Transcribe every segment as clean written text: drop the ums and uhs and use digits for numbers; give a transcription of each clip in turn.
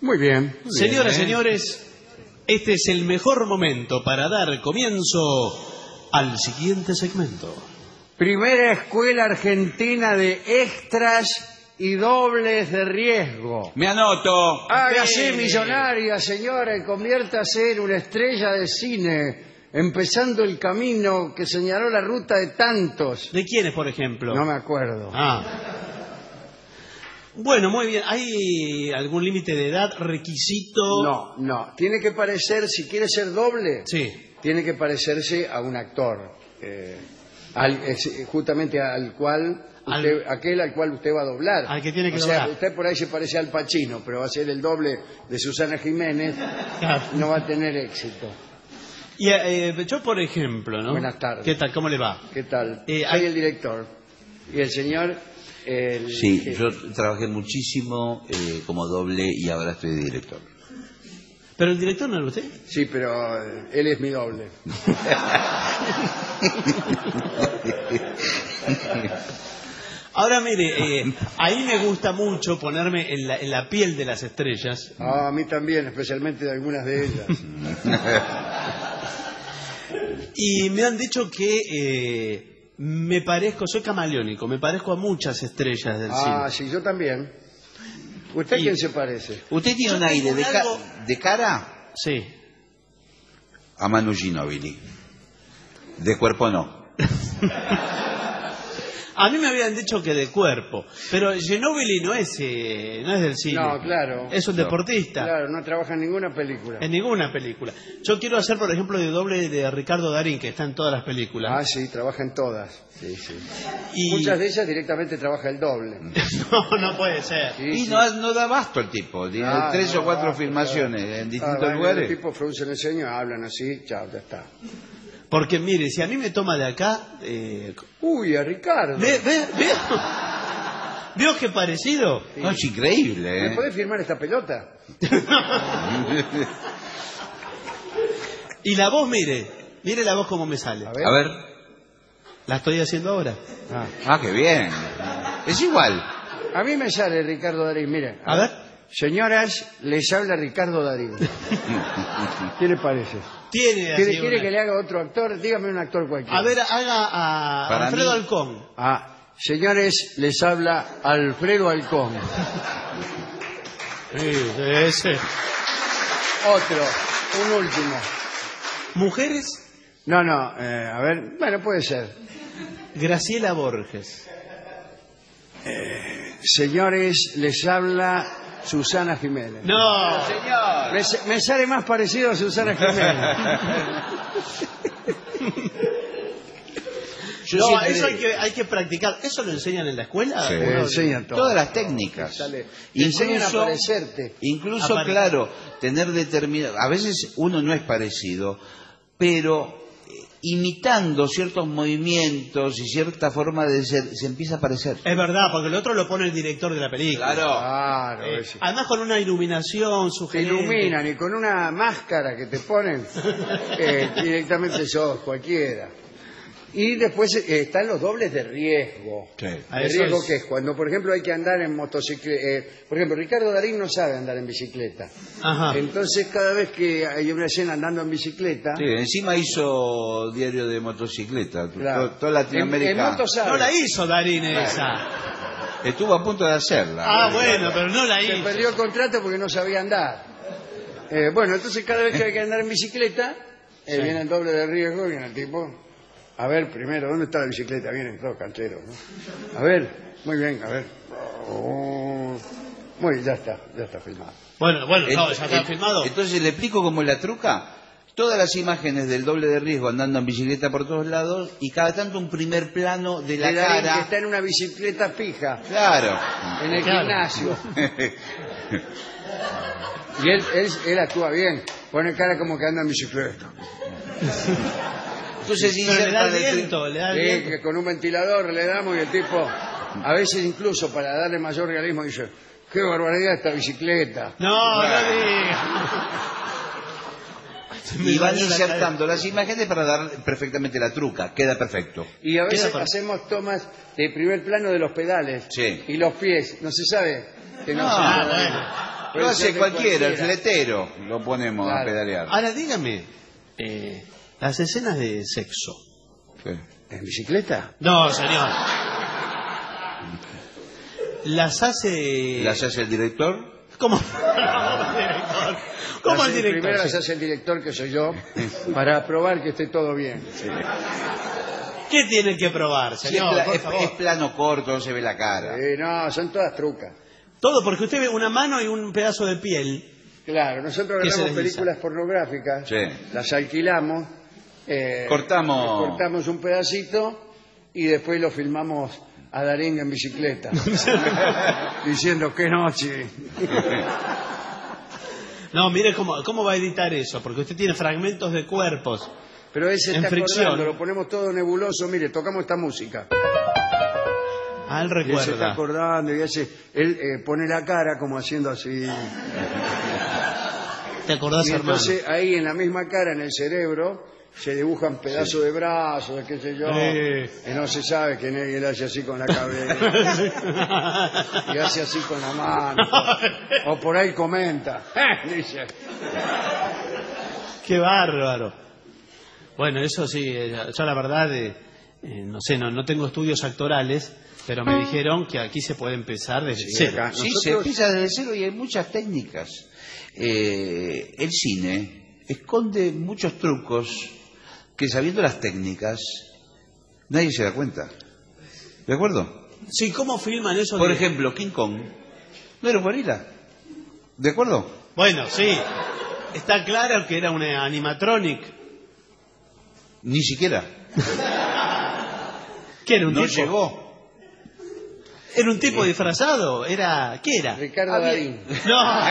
Muy bien. Señoras, señores, este es el mejor momento para dar comienzo al siguiente segmento. Primera escuela argentina de extras y dobles de riesgo. Me anoto. Hágase millonaria, señora, y conviértase en una estrella de cine, empezando el camino que señaló la ruta de tantos. ¿De quiénes, por ejemplo? No me acuerdo. Bueno, muy bien. ¿Hay algún límite de edad, requisito? No. Tiene que parecer, si quiere ser doble, Sí. tiene que parecerse a un actor. Justamente al cual... aquel al cual usted va a doblar. Al que tiene que doblar. doblar. Usted por ahí se parece al Pacino, pero va a ser el doble de Susana Jiménez. Claro. No va a tener éxito. Y yo, por ejemplo, ¿no? Buenas tardes. ¿Qué tal? ¿Cómo le va? ¿Qué tal? Soy hay- el director. Y el señor... Sí, yo trabajé muchísimo como doble y ahora estoy de director. ¿Pero el director no era usted? Sí, pero él es mi doble. Ahora, mire, ahí me gusta mucho ponerme en la piel de las estrellas. A mí también, especialmente de algunas de ellas. Y me han dicho que me parezco, soy camaleónico, me parezco a muchas estrellas del cine. Sí, yo también. ¿Usted a quién se parece? ¿Usted tiene Yo un aire tengo algo- de cara Sí. a Manu Ginóbili? De cuerpo no. A mí me habían dicho que de cuerpo, pero Ginóbili no es del cine. No, claro. Es un deportista. Claro, no trabaja en ninguna película. En ninguna película. Yo quiero hacer, por ejemplo, de doble de Ricardo Darín, que está en todas las películas. Sí, trabaja en todas. Sí. Y... Muchas de ellas directamente trabaja el doble. No puede ser. Sí, Y sí. no da basto el tipo. Tiene 3 o 4 filmaciones en distintos Bueno, lugares. los tipos fruncen el ceño, hablan así, chao, ya está. Porque mire, si a mí me toma de acá... Uy, a Ricardo. ¿Veo qué parecido? Sí. No, es increíble, ¿Me podés firmar esta pelota? Y la voz, mire la voz como me sale. A ver. A ver. La estoy haciendo ahora. Qué bien. Es igual. A mí me sale Ricardo Darín, mire. A ver. Señoras, les habla Ricardo Darín. ¿Qué le parece? Tiene así ¿Quiere una- que le haga otro actor? Dígame un actor cualquiera. A ver, haga a Para Alfredo mí- Alcón. Señores, les habla Alfredo Alcón. Ese. Otro, un último. Mujeres, No, a ver, bueno, puede ser. Graciela Borges. Señores, les habla Susana Jiménez. No, Señor. Me sale más parecido a Susana Jiménez. Yo no, siempre- eso hay que practicar. ¿Eso lo enseñan en la escuela? Sí. Uno- Enseñan todo. Todas las técnicas. Te enseñan a parecerte. Incluso, Aparte- claro, tener determinado... A veces uno no es parecido, pero imitando ciertos movimientos y cierta forma de ser, se empieza a parecer. Es verdad, porque el otro lo pone el director de la película. Claro, ese. Además con una iluminación Te sugerente. iluminan y con una máscara que te ponen, directamente sos cualquiera. Y después están los dobles de riesgo. Sí. ¿De Eso riesgo es- qué es? Cuando, por ejemplo, hay que andar en motocicleta. Por ejemplo, Ricardo Darín no sabe andar en bicicleta. Ajá. Entonces, cada vez que hay una escena andando en bicicleta... Sí, encima hizo diario de motocicleta. Claro. Toda Latinoamérica En moto sabe. No la hizo Darín esa. estuvo a punto de hacerla. Bueno, pero no la Se hizo. perdió el contrato porque no sabía andar. Bueno, entonces cada vez que hay que andar en bicicleta, viene el doble de riesgo, viene el tipo... A ver, primero, ¿dónde está la bicicleta? Vienen todos cancheros, ¿no? A ver, muy bien, a ver. Muy bien, ya está filmado. Bueno, no, ya está filmado. Entonces le explico cómo es la truca. Todas las imágenes del doble de riesgo andando en bicicleta por todos lados y cada tanto un primer plano de la El Darín cara. que está en una bicicleta fija, Claro. en el Claro. gimnasio. Y él actúa bien, pone cara como que anda en bicicleta. Entonces Pero le da insertan el- viento, le da Sí, viento. que con un ventilador le damos y el tipo, a veces incluso para darle mayor realismo, dice, qué barbaridad esta bicicleta. No diga. y van insertando las imágenes para dar perfectamente la truca. Queda perfecto. Y a veces hacemos tomas de primer plano de los pedales Sí. y los pies. No se sabe que no, No, son bueno. pedales. Puede Lo ser hace de cualquiera, el cualquiera. fletero. Lo ponemos a Claro. pedalear. Ahora dígame, las escenas de sexo. Sí. ¿En bicicleta? No, señor. ¿Las hace... ¿Las hace el director? ¿Cómo? Director. ¿Cómo el director? Primero las hace el director, que soy yo, para probar que esté todo bien. ¿Qué tiene que probar, Sí, señor? Por es favor. plano corto, no se ve la cara. No, son todas trucas. Todo porque usted ve una mano y un pedazo de piel. Claro, nosotros ¿Qué se grabamos desliza? películas pornográficas, Sí. las alquilamos, Cortamos un pedacito y después lo filmamos a Darín en bicicleta, diciendo qué noche. No, mire cómo va a editar eso, porque usted tiene fragmentos de cuerpos. Pero él se En está fricción. acordando, lo ponemos todo nebuloso, mire, tocamos esta música. Ah, él Y él se está recuerda. acordando y él pone la cara como haciendo así. ¿Te acordás, Y hermano? entonces ahí en la misma cara, en el cerebro, se dibujan pedazos de brazos, de qué sé yo, Sí. y no se sabe que él hace así con la cabeza, y hace así con la mano, o por ahí comenta, dice. Qué bárbaro. Bueno, eso sí, yo la verdad, no sé, no tengo estudios actorales, pero me dijeron que aquí se puede empezar desde Sí, cero. acá. Sí, Nosotros- se empieza desde cero y hay muchas técnicas. El cine esconde muchos trucos que, sabiendo las técnicas, nadie se da cuenta. ¿De acuerdo? Sí, ¿cómo filman eso? Por ejemplo, King Kong no era un gorila. ¿De acuerdo? Bueno, sí. Está claro que era una animatronic. Ni siquiera. ¿Qué era un No tipo? llegó. ¿Era un tipo disfrazado? ¿Qué era? Ricardo Darín. No.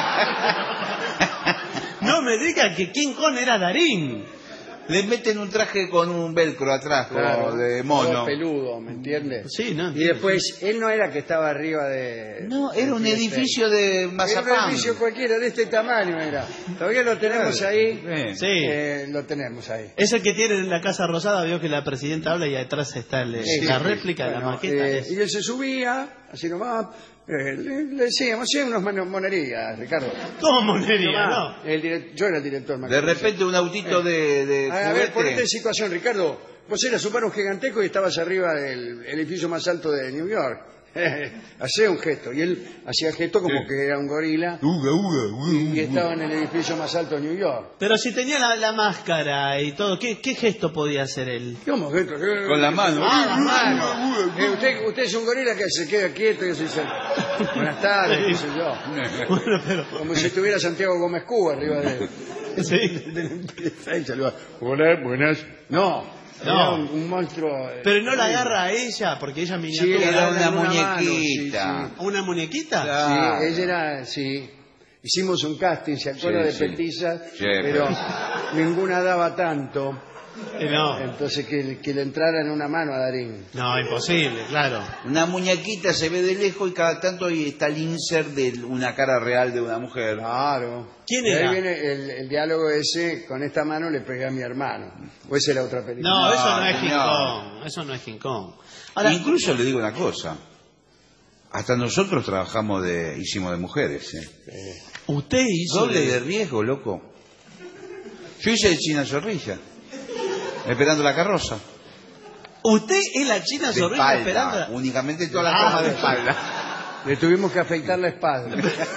No me diga que King Kong era Darín. Le meten un traje con un velcro atrás, como de mono. todo peludo, ¿me entiendes? Sí, no. Y después, él no era que estaba arriba de... No, era un de- edificio de Era un mazapán. edificio cualquiera, de este tamaño era. Todavía lo tenemos ahí. Sí. Lo tenemos ahí. Es el que tiene en la Casa Rosada, vio que la presidenta habla y atrás está la réplica de la Bueno, maqueta. y él se subía, así nomás, le decíamos, sí, unas monerías, Ricardo. ¿Cómo monería? Nomás, No. yo era el director. me De acuerdo. repente un autito de A ver, ponete juguete. en situación, Ricardo. Vos eras un varón gigantesco y estabas arriba del edificio más alto de New York. Hacía un gesto. Y él hacía gesto como que era un gorila y estaba en el edificio más alto de New York. Pero si tenía la máscara y todo, ¿qué gesto podía hacer él? ¿Cómo gesto? Con la mano. Ah, la mano. Usted es un gorila que se queda quieto y así dice, buenas tardes, qué sé yo. Bueno, pero... Como si estuviera Santiago Gómez Cuba arriba de él. Sí. Ahí saluda. Hola, buenas. No. No. Era un monstruo. Pero no la agarra a ella, porque ella Sí, miniatura. Era agarra una en muñequita. mano, sí, ¿Una muñequita? Claro. sí. Ella era, sí. Hicimos un casting, ¿se acuerda Sí, de sí. petizas? Sí, pero ninguna daba tanto. No, Entonces que le entrara en una mano a Darín. no, imposible, claro. Una muñequita se ve de lejos y cada tanto ahí está el insert de una cara real de una mujer. Claro. ¿Quién Y ahí era? viene el diálogo ese, con esta mano le pegué a mi hermano. O esa era otra película. No, eso no es King señor. Kong. Eso no es King Kong. Ahora, Incluso le digo una cosa. Hasta nosotros hicimos de mujeres. usted hizo... Doble de riesgo, loco. Yo hice de China Zorrilla. Esperando la carroza. Usted es la china De zorrilla espalda. esperando... Únicamente todas las tomas de espalda. Le tuvimos que afeitar la espalda.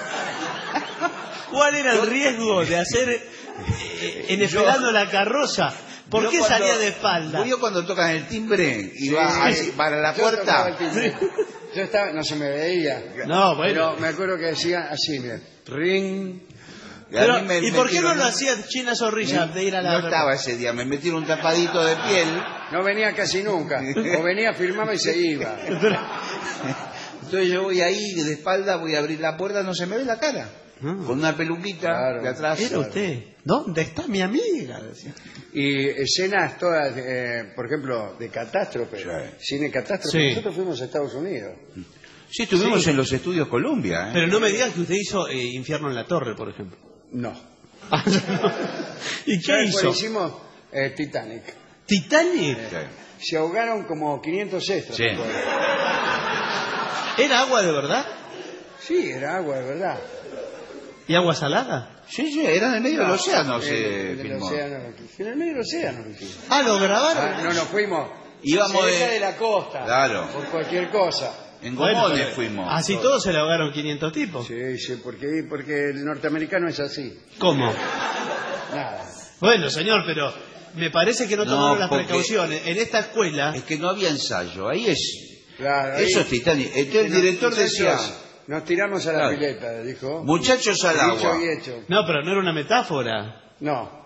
¿Cuál era el riesgo de hacer en esperando la carroza? ¿Por Yo qué cuando- salía de espalda? Yo cuando tocan el timbre y Sí. va así para la Yo tocaba el puerta. timbre. Yo estaba, no se me veía. No, Pero bueno. me acuerdo que decía así, mira, ring. Pero, a mí me ¿y por qué no metieron- lo hacía china zorrilla de ir a la... No estaba ese día, me metieron un tapadito de piel. No venía casi nunca. O venía, firmaba y se iba. Entonces yo voy ahí de espalda, voy a abrir la puerta, no se me ve la cara. Con una peluquita Claro. de atrás. Era usted. ¿Dónde está mi amiga? Decía. Y escenas todas, por ejemplo, de catástrofe. Sí. Cine catástrofe. Sí. Nosotros fuimos a Estados Unidos. Sí, estuvimos Sí. en los estudios Columbia. Pero no me digas que usted hizo Infierno en la Torre, por ejemplo. No. ¿Y qué ¿Sabes cuál hizo? hicimos? Titanic. ¿Titanic? Se ahogaron como 500 extras. Sí. ¿te acuerdas? ¿Era agua de verdad? Sí, era agua, de verdad. ¿Y agua salada? Sí, era en el medio del océano, en se el filmó. océano, en el medio del océano lo hicimos. Ah, ¿lo grabaron? No nos fuimos Íbamos cerca de- de la costa. Claro. Por cualquier cosa. En Bueno, Gomones pero fuimos. Así todos se le ahogaron 500 tipos. Sí, sí, porque el norteamericano es así. ¿Cómo? Nada. Bueno, señor, pero me parece que no tomaron las porque- precauciones. En esta escuela... Es que no había ensayo, ahí es. Claro, ahí- Eso es Titanic. Entonces el director Muchachos, decía, nos tiramos a la Claro. pileta, dijo. muchachos al Dicho agua. y hecho. No, pero no era una metáfora. No.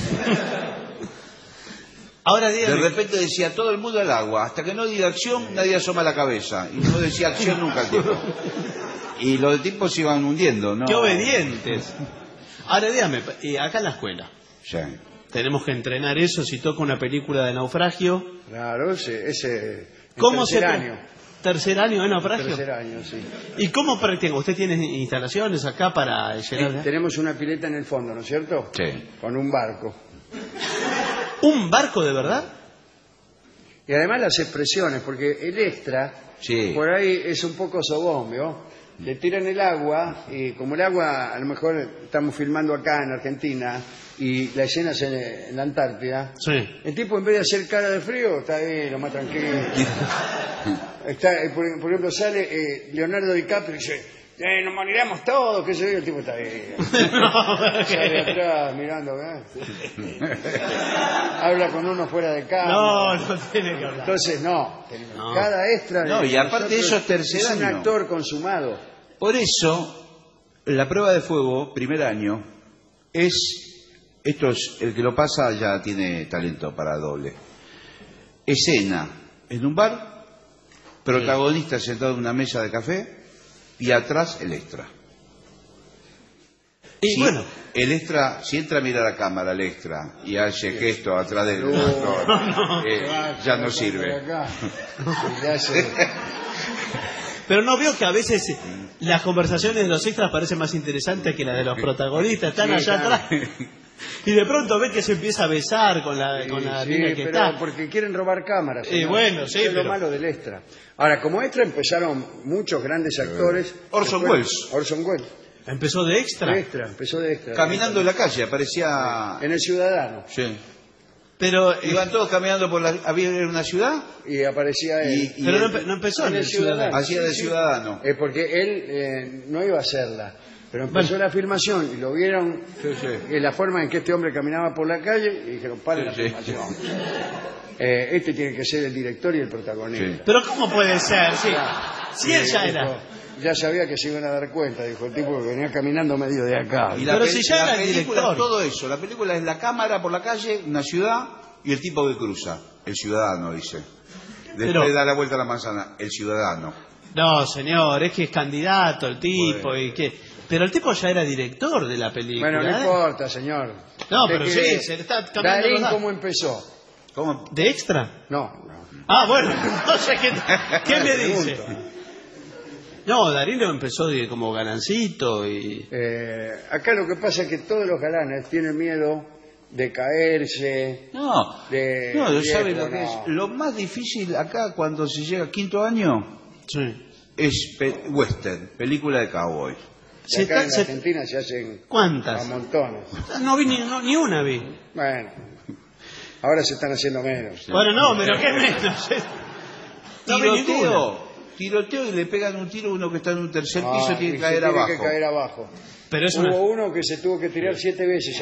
Ahora De dígame, repente decía todo el mundo al agua. Hasta que no diga acción, nadie asoma la cabeza. Y no decía acción nunca el tipo. Y los tipos se iban hundiendo, ¿no? qué obedientes. Ahora dígame, acá en la escuela, Sí. tenemos que entrenar eso si toca una película de naufragio. Claro, ese ¿Cómo tercer se... año. ¿Tercer año de naufragio? Tercer año, sí. ¿Y cómo practica? ¿Usted tiene instalaciones acá para llenar? Tenemos una pileta en el fondo, ¿no es cierto? Sí. Con un barco. ¿Un barco de verdad? Y además las expresiones, porque el extra, Sí. por ahí es un poco sobombio. Le tiran el agua, y como el agua, a lo mejor estamos filmando acá en Argentina, y la escena es en la Antártida, Sí. el tipo en vez de hacer cara de frío, está ahí, lo más tranquilo. Está, por ejemplo, sale Leonardo DiCaprio y dice, nos moriremos todos, qué sé yo, el tipo está ahí. Sale atrás mirando, habla con uno fuera de cámara. No tiene que hablar. Entonces, no. No. Cada extra. No, y aparte nosotros eso es tercer es un año. actor consumado. Por eso, la prueba de fuego, primer año, el que lo pasa ya tiene talento para doble. Escena en un bar, protagonista sentado en una mesa de café y atrás el extra. Y Si bueno, el extra, si entra a mirar a la cámara el extra y hace gesto atrás del No, actor, ya no sirve. Acá. Ya hace- pero no veo que a veces las conversaciones de los extras parecen más interesantes que las de los protagonistas. Están Sí, allá claro. atrás. Y de pronto ve que se empieza a besar con la Sí, mina que pero está. porque quieren robar cámaras. Y ¿no? bueno, sí, Eso es lo pero- malo del extra. Ahora, como extra empezaron muchos grandes actores. Orson Después- Welles. Orson Welles. Empezó de extra. Extra, empezó de extra. Caminando en la calle, aparecía... En El Ciudadano. Sí. Pero, Iban todos caminando por la... Había una ciudad Y aparecía él. y pero él no empezó en en el el Ciudadano. hacía de ciudadano. Porque él no iba a hacerla. Pero empezó Bueno. la filmación y lo vieron en la forma en que este hombre caminaba por la calle y dijeron, paren Sí, la sí. filmación. Este tiene que ser el director y el protagonista. Sí. Pero ¿cómo puede ser? Sí. Si él ya Dijo, era. ya sabía que se iban a dar cuenta, dijo el tipo que venía caminando medio de acá. Y Pero si ya la era el película director. es todo eso. La película es la cámara por la calle, una ciudad y el tipo que cruza. El ciudadano, dice. Después Pero- da la vuelta a la manzana. El ciudadano. No, señor, es que es candidato el tipo Bueno. y que... Pero el tipo ya era director de la película. Bueno, no ¿eh? importa, señor. No, Usted pero quiere- sí, se le está cambiando Darín, los datos. ¿cómo empezó? ¿Cómo? ¿De extra? No. Ah, bueno, no sé qué me dice. Pregunto. No, Darío empezó como galancito y... Acá lo que pasa es que todos los galanes tienen miedo de caerse. No, De no, viejo, ¿sabe lo que no. es? Lo más difícil acá cuando se llega a quinto año Sí. es western, película de cowboy. Y acá en se- Argentina se hacen a ¿Cuántas? montones. No vi ni una vi. Bueno, ahora se están haciendo menos. Bueno, no, pero qué menos. No vi ninguna. Tiroteo y le pegan un tiro a uno que está en un tercer Ah, piso, y tiene que se caer tiene abajo. que caer abajo. Pero es Hubo una... uno que se tuvo que tirar 7 veces, ¿se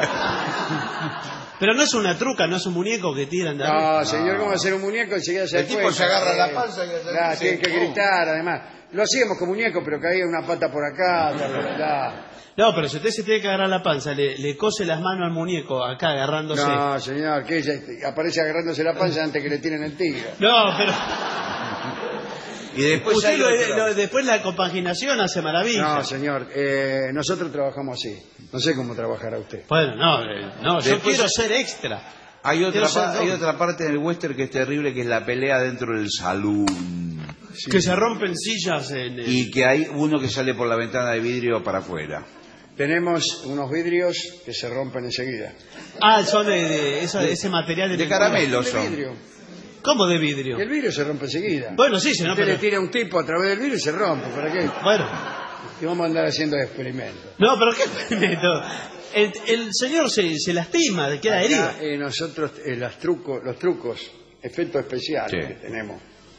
acuerda? Pero no es una truca, no es un muñeco que tiran de No, arriba. señor, ¿cómo va a ser un muñeco? Enseguida se El tipo cuenta. se agarra la panza y hace- Claro, tiene que gritar, además. Lo hacíamos con muñeco, pero caía una pata por acá, otra por allá. No, pero si usted se tiene que agarrar la panza, le cose las manos al muñeco acá agarrándose. No, señor, que ella aparece agarrándose la panza antes que le tiren el tigre. No, pero Y después usted hay otro. después la compaginación hace maravilla. No, señor, nosotros trabajamos así. No sé cómo trabajará usted. Bueno, no, yo Después- quiero ser extra. Hay Quiero ser hay doble. otra parte del western que es terrible, que es la pelea dentro del salón. Que se rompen sillas en el... Y que hay uno que sale por la ventana de vidrio para afuera. Tenemos unos vidrios que se rompen enseguida. Ah, son ese material de De pintura. caramelo De son. vidrio. ¿Cómo de vidrio? Y el vidrio se rompe enseguida. Bueno, sí, se no, Usted pero... le tira a un tipo a través del vidrio y se rompe. ¿Para qué? Bueno, Y vamos a andar haciendo experimentos. no, pero ¿qué experimento? El señor se lastima, queda herido. Acá, nosotros, los trucos, efectos especiales Sí. que tenemos.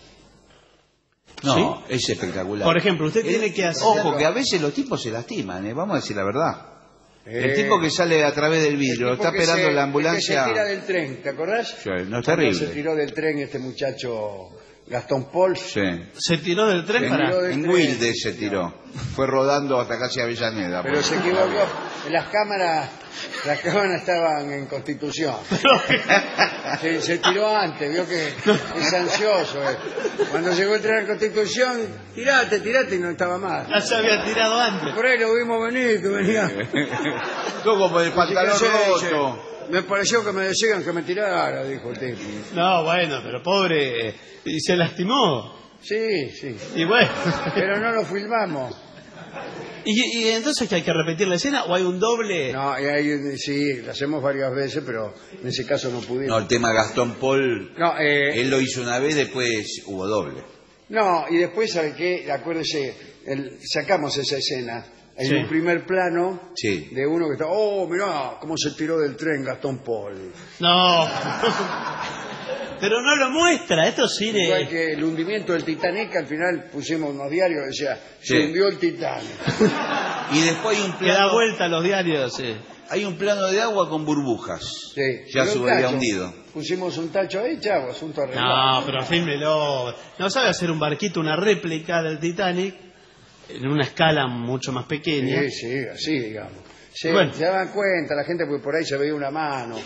No, es espectacular. Por ejemplo, usted tiene que hacer... Ojo, que a veces los tipos se lastiman, vamos a decir la verdad. El Eh, tipo que sale a través del el vidrio, tipo está que esperando se- la el ambulancia. Que se tira del tren, ¿te acordás? Sí, no, es Cuando terrible. se tiró del tren este muchacho Gastón Paul. Sí. Se tiró del tren En, para... tiró del en tren. Wilde se tiró. Fue rodando hasta casi Avellaneda. Pero se equivocó. Las cámaras estaban en Constitución. Se tiró antes, vio que es ansioso. Cuando llegó el tren a Constitución, tirate, y no estaba más. Ya se había tirado antes. Por ahí lo vimos venir, que venía. Todo como el pantalón Así que, roto. me pareció que me decían que me tirara, dijo el tipo. No, bueno, pero pobre... Y se lastimó. Sí, sí. Y bueno... Pero no lo filmamos. ¿Y entonces que hay que repetir la escena o hay un doble? No, sí, lo hacemos varias veces, pero en ese caso no No, pudimos. el tema Gastón Paul, No, él lo hizo una vez, después hubo doble. no, y después, ¿sabe qué? Acuérdese, sacamos esa escena. Hay Sí. un primer plano Sí. de uno que está, oh, mirá, cómo se tiró del tren Gastón Paul. No. Pero no lo muestra, esto sí Igual de... que el hundimiento del Titanic, al final pusimos unos diarios que decía, Sí. se hundió el Titanic. Y después hay un Que da plano, vuelta a los diarios, sí. hay un plano de agua con burbujas. Sí. Ya Pero se un había tacho. hundido. Pusimos un tacho ahí, chavo, asunto arreglado. No, pero fílmelo. No sabe hacer un barquito, una réplica del Titanic, en una escala mucho más pequeña. Sí, sí, así, digamos. Bueno. Se dan cuenta la gente porque por ahí se veía una mano.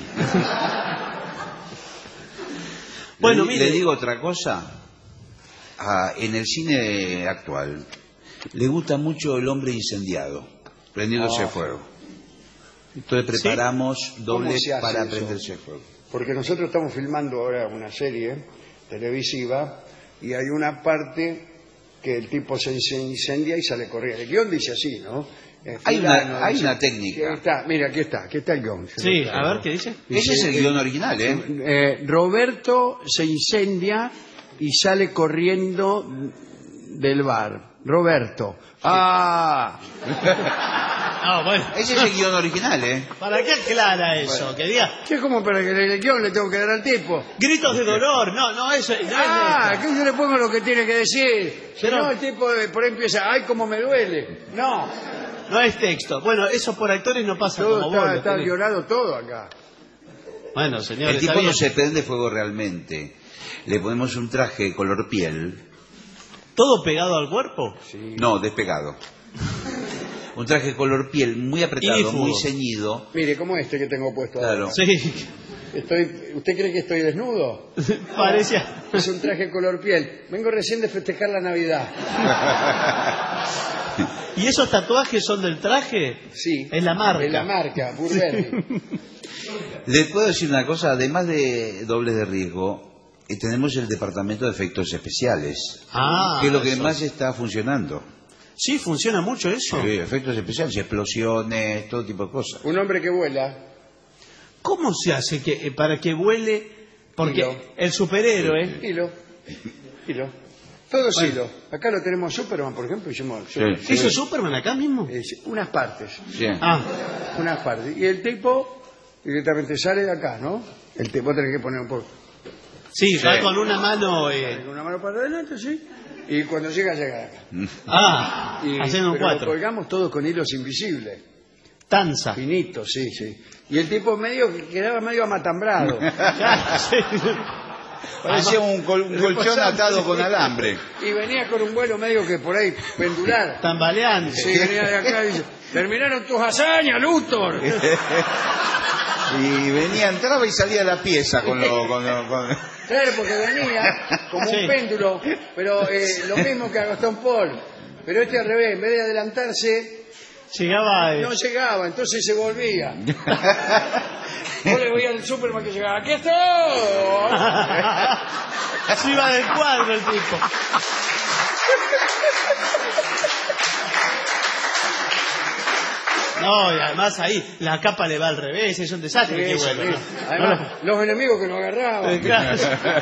Bueno, le mire. digo otra cosa. En el cine actual le gusta mucho el hombre incendiado, prendiéndose fuego. Entonces preparamos doble ¿Cómo se hace para eso? prenderse fuego. Porque nosotros estamos filmando ahora una serie televisiva y hay una parte que el tipo se incendia y sale corriendo. El guión dice así, ¿no? Hay Fulano dice- una técnica. Aquí está el guión. Sí, a ver, ¿qué dice? Ese es el guión original, ¿eh? Roberto se incendia y sale corriendo del bar. Roberto. ¡Ah! Ah, bueno. Ese es el guión original, ¿eh? ¿Para qué aclara eso? Que diga ¿Qué como para que el guión le tengo que dar al tipo? gritos de dolor. No, eso no Ah, es que yo le pongo lo que tiene que decir. Si Pero- no, el tipo por ahí empieza, ¡ay, cómo me duele! No, no es texto. Bueno, eso por actores no pasa todo como vos. está lo tenés. violado todo acá. Bueno, señor, El tipo no se prende fuego realmente. Le ponemos un traje color piel. ¿Todo pegado al cuerpo? No, despegado. Un traje color piel muy apretado, Ínfugo. muy ceñido. Mire, como este que tengo puesto Claro. ahora. Sí, ¿Usted cree que estoy desnudo? parecía... Es un traje color piel. Vengo recién de festejar la Navidad. ¿Y esos tatuajes son del traje? Sí. Es la marca. Es la marca, Burberry. Le puedo decir una cosa, además de dobles de riesgo, tenemos el departamento de efectos especiales, Ah, que es lo que eso. más está funcionando. Sí, funciona mucho eso. Sí, efectos especiales, explosiones, todo tipo de cosas. Un hombre que vuela. ¿Cómo se hace para que vuele? Porque Hilo. el superhéroe... Hilo. Todo es hilo. Acá lo tenemos Superman, por ejemplo. Hicimos Sí. ¿Hizo Superman acá mismo? unas partes. Sí. Ah, Unas partes. Y el tipo directamente sale de acá, ¿no? El tipo tiene que poner un poco. sí, Sí. va con una mano... Con una mano para adelante, sí. Y cuando llega acá. haciendo un pero lo 4. colgamos todos con hilos invisibles. Tanza. Finitos, sí, sí. Y el tipo quedaba medio amatambrado. Claro, sí. Parecía un colchón atado con alambre. Y venía con un vuelo medio que por ahí pendular. Tambaleante. Sí, venía de acá y dice, terminaron tus hazañas, Luthor. Y venía, entraba y salía de la pieza con Claro, porque venía como Sí. un péndulo, pero lo mismo que a Gastón Paul. Pero este al revés, en vez de adelantarse, Llegaba... no llegaba, entonces se volvía. Yo le veía al Superman que llegaba, ¡aquí estoy! Se iba del cuadro el tipo. No, No, y además ahí la capa le va al revés, es un desastre. Qué Eso, bueno, sí. ¿no? Además, los enemigos que lo agarraban. Claro.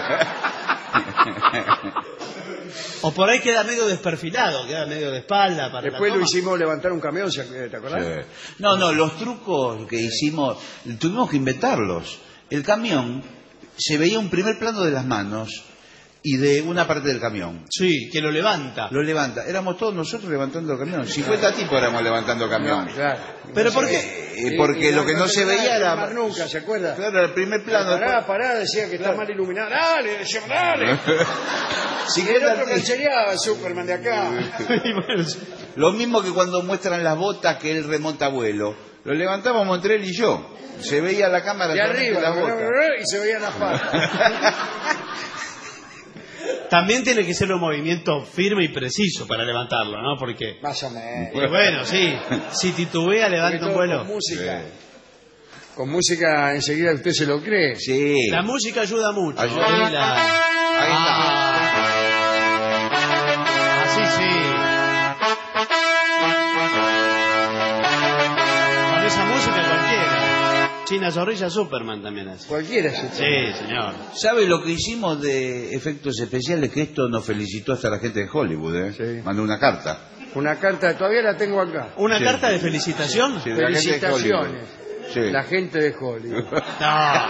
O por ahí queda medio desperfilado, queda medio de espalda para Después la lo toma. hicimos levantar un camión, ¿te acordás? Sí. No, los trucos que hicimos, tuvimos que inventarlos. El camión, se veía un primer plano de las manos y de una parte del camión. Sí, que lo levanta. Lo levanta. Éramos todos nosotros levantando el camión. 50 tipos éramos levantando el camión. Claro. ¿Pero por qué? Porque lo que no se veía era... Más nunca, ¿se acuerda? Claro, el primer plano. Pará, decía que está mal iluminado. Dale, decíamos, dale. Si Y el queda- otro canchereaba a Superman de acá. Y bueno, Lo mismo que cuando muestran las botas que él remonta vuelo. Lo levantábamos entre él y yo. Se veía la cámara De solamente arriba, las botas. y se veían las patas. también tiene que ser un movimiento firme y preciso para levantarlo, ¿no? Porque, Más o menos. y bueno, sí, si titubea, Porque levanta todo un vuelo. Con música. Con música enseguida usted se lo cree. Sí. La música ayuda mucho. Ayuda. Ahí la- Ahí Así sí. Con esa música cualquiera. China Zorrilla, Superman también hace. Cualquiera se Sí, señor. ¿Sabe lo que hicimos de efectos especiales? Que esto nos felicitó hasta la gente de Hollywood, ¿eh? Sí. Mandó una carta. Una carta, todavía la tengo acá. ¿Una Sí. carta de felicitación? Sí, de la gente de Felicitaciones. Hollywood. Sí. La gente de Hollywood. No.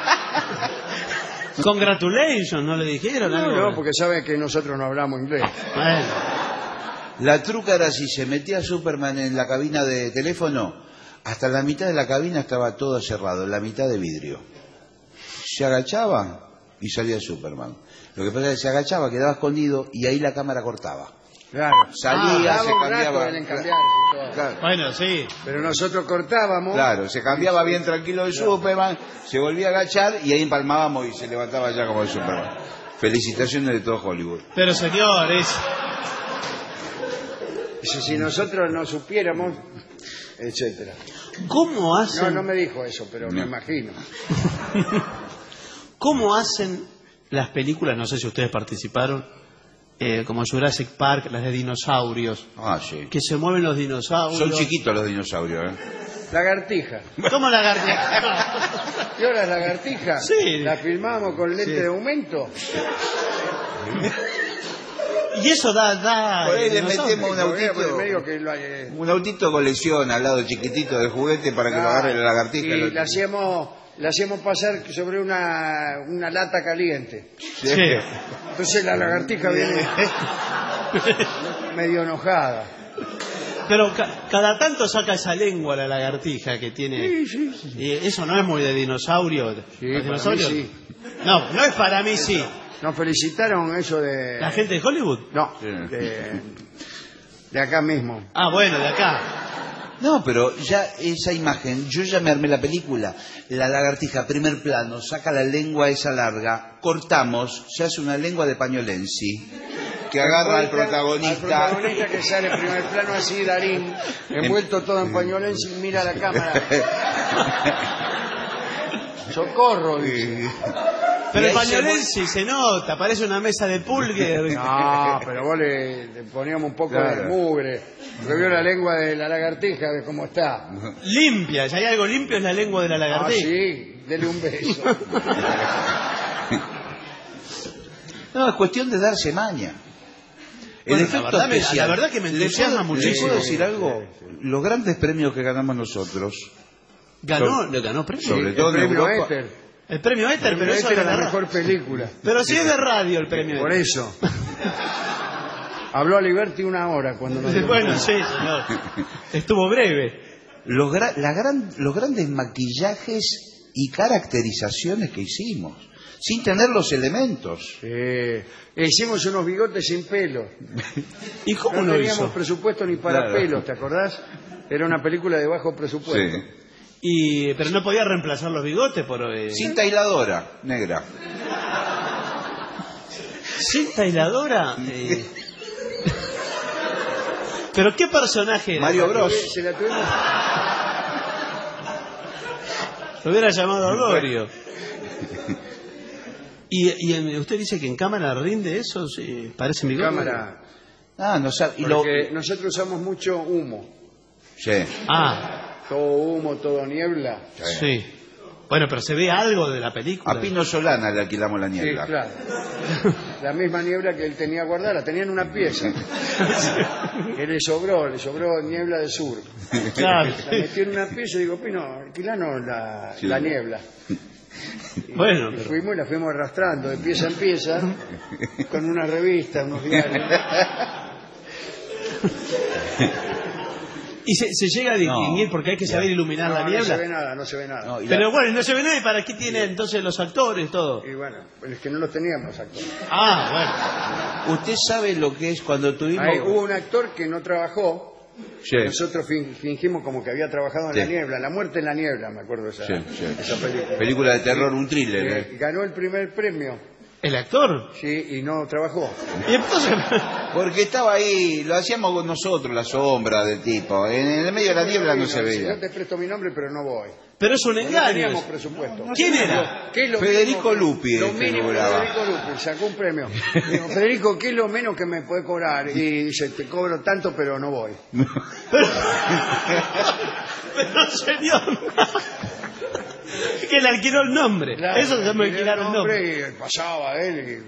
Congratulations, ¿no le dijeron algo? No, porque saben que nosotros no hablamos inglés. Bueno, La truca era si se metía Superman en la cabina de teléfono, hasta la mitad de la cabina estaba todo cerrado, la mitad de vidrio. Se agachaba y salía Superman. Lo que pasa es que se agachaba, quedaba escondido y ahí la cámara cortaba. Claro. Salía, Daba se un rato cambiaba. él en cambiarse y todo. Claro, bueno, sí. Pero nosotros cortábamos. claro, se cambiaba bien tranquilo de Superman, se volvía a agachar y ahí empalmábamos y se levantaba ya como el Superman. Felicitaciones de todo Hollywood. Pero señores, Si nosotros no supiéramos, etcétera. ¿cómo hacen? No me dijo eso, pero me No. imagino. ¿Cómo hacen las películas? No sé si ustedes participaron, como Jurassic Park, las de dinosaurios, Ah, sí. que se mueven los dinosaurios. Son chiquitos los dinosaurios, ¿eh? Lagartija. ¿Cómo lagartija? ¿Y ahora las lagartijas? Sí. La filmamos con lente de aumento. Y eso da Por ahí le dinosaurio. metemos un Lo veo por el autito. medio que lo Un autito colección al lado chiquitito de juguete para que lo agarre la lagartija. Y le hacíamos pasar sobre una lata caliente. Sí. Entonces la lagartija viene medio enojada. Pero cada tanto saca esa lengua la lagartija que tiene. Y eso no es muy de dinosaurio. Sí, Los para dinosaurios. mí sí. No, no es para mí, sí. Nos felicitaron eso de... ¿La gente de Hollywood? No, Sí. de acá mismo. Ah, bueno, de acá. No, pero ya esa imagen, yo ya me armé la película. La lagartija, primer plano, saca la lengua esa larga, cortamos, se hace una lengua de pañolensi, que agarra al protagonista. Al protagonista que sale en primer plano así, Darín, envuelto todo en pañolense y mira la cámara. ¡Socorro! Dice. Pero Y el ahí se pañolense se nota, parece una mesa de pulgue. No, pero vos le poníamos un poco de Claro. mugre. Porque vio la lengua de la lagartija, de cómo está. Limpia, si hay algo limpio es la lengua de la Ah, lagartija. sí, dele un beso. No, es cuestión de darse maña. El Bueno, efecto la verdad especial. la verdad que me ¿Le entusiasma puedo- muchísimo. ¿Le puedo decir algo? Los grandes premios que ganamos nosotros, Le ganó premio. Sobre El todo en premio Europa. Éter. El premio Éter, pero eso Éter es era de la ra- mejor película. Pero si es de radio el premio Por Éter. eso. Habló a Liberty 1 hora cuando nos dio. Bueno, sí, señor. Estuvo breve. los grandes maquillajes y caracterizaciones que hicimos, sin tener los elementos. Hicimos unos bigotes sin pelo. ¿Y cómo No lo teníamos hizo? presupuesto ni para Claro. pelos, ¿te acordás? Era una película de bajo presupuesto. Pero no podía reemplazar los bigotes por... Cinta aisladora, negra. ¿Cinta aisladora? ¿Pero qué personaje era? Mario Bros. Se la tuvimos... Lo hubiera llamado Dorio. ¿Y usted dice que en cámara rinde eso? Sí, parece mi cámara. Ah, no sabe. Porque nosotros usamos mucho humo. Sí. Ah, todo humo, todo niebla. Sí. Bueno, pero se ve algo de la película. A Pino Solana le alquilamos la Sí, niebla. claro. La misma niebla que él tenía guardada, la tenía en una pieza. Que le sobró niebla de sur. Claro. La metió en una pieza y digo, Pino, alquilanos la niebla. Bueno, Y pero... fuimos y la fuimos arrastrando de pieza en pieza con una revista, unos diarios. Y se llega a distinguir porque hay que saber iluminar la No niebla. se ve nada, no se ve nada. No, y Pero bueno, no se ve nada. ¿Y para qué tienen entonces los actores todo? Y bueno, es que no los teníamos actores. Ah, Usted sabe lo que es cuando tuvimos... Ahí hubo un actor que no trabajó. Sí. Nosotros fingimos como que había trabajado en Sí. la niebla, La muerte en la niebla, me acuerdo esa, Sí, sí. esa película. Película de terror, un thriller. Ganó el primer premio, bueno. ¿El actor? sí, y no trabajó. Y entonces... Porque estaba ahí, lo hacíamos con nosotros, la sombra del tipo. En el medio de la niebla no se Yo veía. te presto mi nombre, pero no voy. Pero es un No engaño. teníamos presupuesto. ¿Quién era? ¿Qué es lo Federico mínimo- Lupi, Lo mínimo, figuraba. Federico Lupi, sacó un premio. Digo, Federico, ¿qué es lo menos que me puede cobrar? Y dice, te cobro tanto, pero no voy. Pero señor... que le alquiló el nombre. Claro, Eso se me tenía alquilaron el nombre. Y pasaba él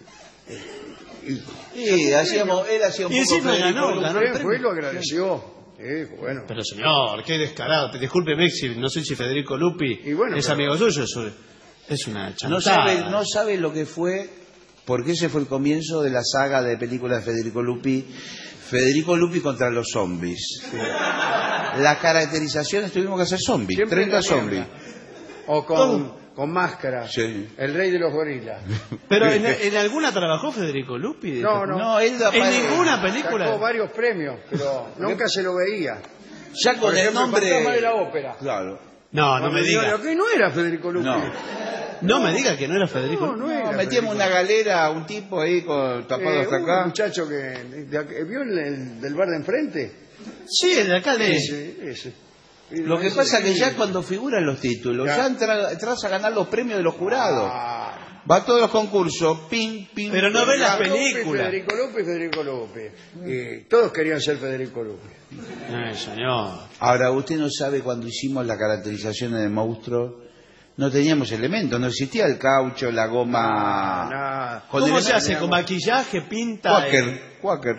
Sí, hacíamos, él hacía un Y poco encima Federico ganó, Lupi. ganó el fue y premio. lo agradeció. Bueno. Pero señor, qué descarado. Discúlpeme si no sé si Federico Lupi Y bueno, es pero- amigo suyo. Es una No chantada. sabe lo que fue, porque ese fue el comienzo de la saga de películas de Federico Lupi. Federico Lupi contra los zombies. Las caracterizaciones tuvimos que hacer zombies, Siempre 30 en la niebla. zombies. O con máscara. Sí. El rey de los gorilas. Pero en alguna trabajó Federico Lupi. No. No, él En ninguna Sacó película. varios premios, pero nunca se lo veía. Ya Por con el ejemplo, nombre... Fantasma de la ópera. Claro. No, no me diga. Lo que no era Federico Lupi. No. No me diga que no era Federico Lupi. No era. No, metíamos una galera a un tipo ahí con, tapado hasta Un acá. muchacho ¿vio el del bar de enfrente? Sí, el de acá de... Ese. Lo que pasa es que ya cuando figuran los títulos, Ya. ya entras a ganar los premios de los jurados. Ah, Va a todos los concursos, ping, ping. Pero no ping. ve las Lupi, películas. Federico Lupi. Y todos querían ser Federico Lupi. Ay, señor. Ahora, usted no sabe cuando hicimos la caracterización de monstruo, no teníamos elementos, no existía el caucho, la goma. Nada. Con ¿Cómo elementos- se hace? ¿Con maquillaje, pinta? Quaker.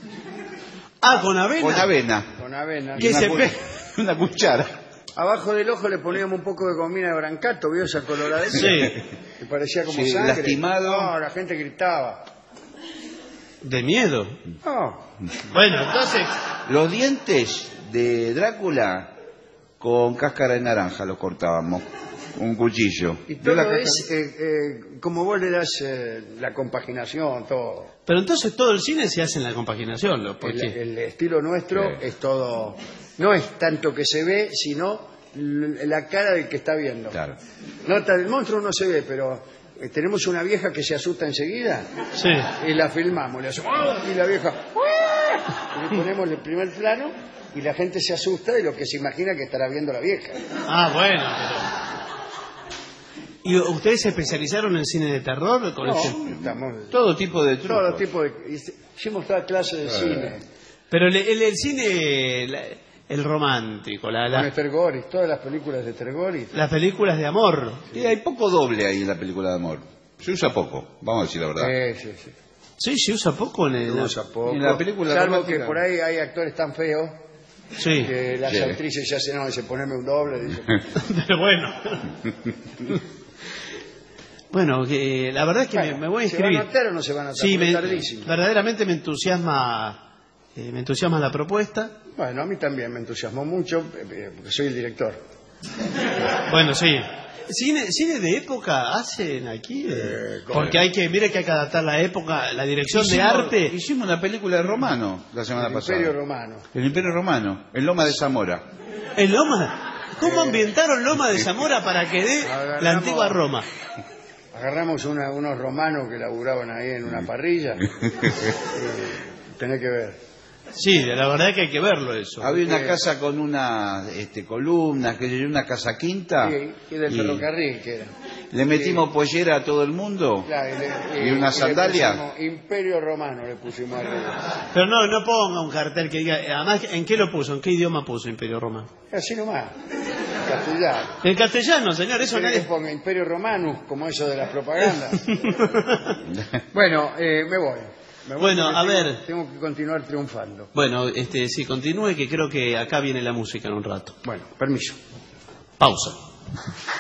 Ah, con avena. Con avena. Con avena. ¿Qué Una se cu- pe- Una cuchara. Abajo del ojo le poníamos un poco de gomina de brancato, ¿vio esa coloradez? Sí. Que parecía como Sí, sangre. lastimado. No, la gente gritaba. De miedo. No. Bueno, entonces... Los dientes de Drácula con cáscara de naranja los cortábamos. Un cuchillo. Y ¿Vio la todo cáscara? es como vos le das la compaginación, todo. Pero entonces todo el cine se hace en la compaginación, ¿no? ¿Por qué? El estilo nuestro Sí. es todo. No es tanto que se ve, sino la cara del que está viendo. Claro. El monstruo no se ve, pero tenemos una vieja que se asusta enseguida Sí. y la filmamos. Le hacemos, ¡ah! Y la vieja, ¡ah! Y le ponemos el primer plano y la gente se asusta de lo que se imagina que estará viendo la vieja. Ah, bueno, pero... ¿Y ustedes se especializaron en cine de terror? Con No, este- estamos, Todo tipo de trucos. todo tipo de. Hicimos toda clase de cine. Pero el cine, el romántico, Con Estergoris, todas las películas de Estergoris. las películas de amor. Sí, hay poco doble ahí en la película de amor. Se usa poco, vamos a decir la verdad. Sí. Sí, se usa poco en el... Se usa poco. En la película Salvo romántica. que por ahí hay actores tan feos Sí, que las Sí. actrices ya se no, dice ponerme un doble. Dice, pero bueno. Bueno, que la verdad es que bueno, me voy a ¿se van inscribir. a notar o no se van a notar? Sí, Porque es tardísimo. verdaderamente me entusiasma la propuesta. Bueno, a mí también me entusiasmó mucho porque soy el director. Bueno, sí. ¿Cine de época hacen aquí? ¿cómo? Porque mire que hay que adaptar la época, la dirección de Hicimos- arte. Hicimos una película de Romano la semana El pasada. Imperio Romano. El Imperio Romano, en Loma de Zamora. ¿En Loma? ¿Cómo ambientaron Loma de Zamora para que dé Agarramos- la antigua Roma? Agarramos unos romanos que laburaban ahí en una parrilla. Tenés que ver. Sí, la verdad que hay que verlo eso. Había una casa con unas columnas, que una casa quinta. Y del ferrocarril que era. Le metimos pollera a todo el mundo. Claro, y una sandalia. Le pusimos Imperio Romano le pusimos arriba. Pero no ponga un cartel que diga... Además, ¿en qué lo puso? ¿En qué idioma puso Imperio Romano? Así nomás. Castellano. En castellano, señor, eso ¿Quiere nadie... que ponga Imperio Romano, como eso de las propagandas? Bueno, me voy. Bueno, a ver. Tengo que continuar triunfando. Bueno, sí, continúe, que creo que acá viene la música en un rato. Bueno, permiso. Pausa.